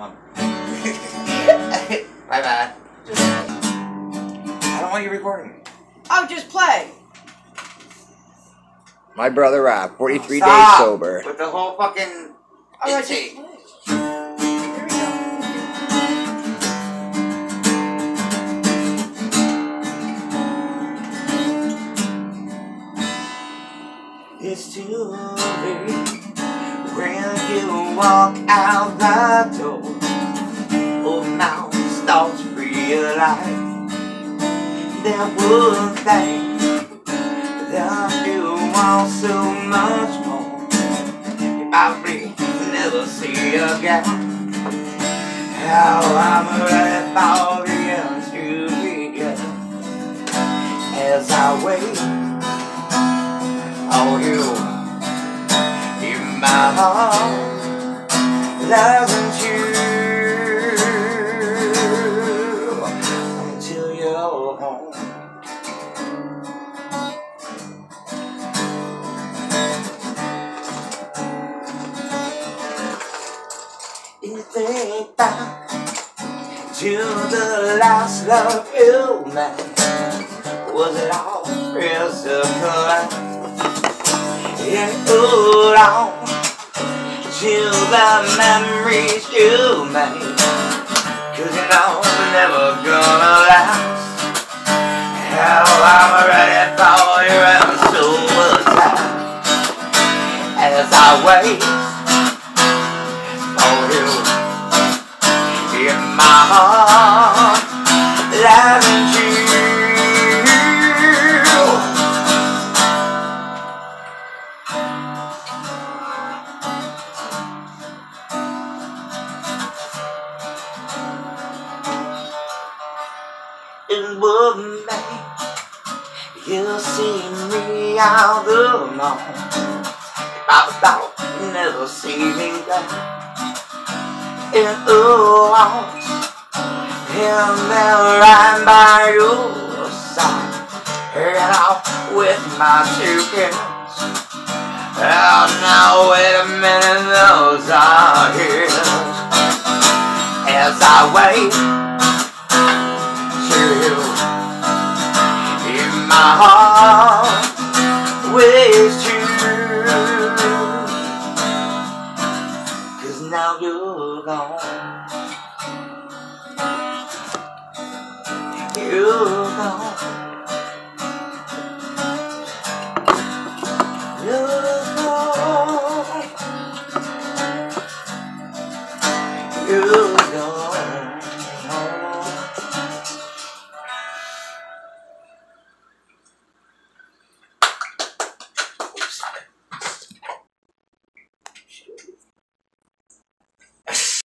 My bad. I don't want you recording. Oh, just play. My brother Rob, 43 Stop days sober. with the whole fucking Alright, just intake. play. Here we go. It's too late when you walk out the door. Old mouth starts to realize that one thing that you want so much more. You probably never see again. How I'm ready for the end to begin as I wait. Oh, you in my heart, loving you until you're home. You think back to the last love you made. Was it all physical? And hold on to the memories you made, 'cause you know they're never gonna last. How I'm ready for you and so time as I wait for you in my heart, loving you. It would make you see me out alone. If I thought you'd never see me there. In the arms, and then right by your side, and off with my suitcase. Oh, now wait a minute, those are his. As I wait. In my heart with you, 'cause now you're gone. You're gone. You're gone. You're gone.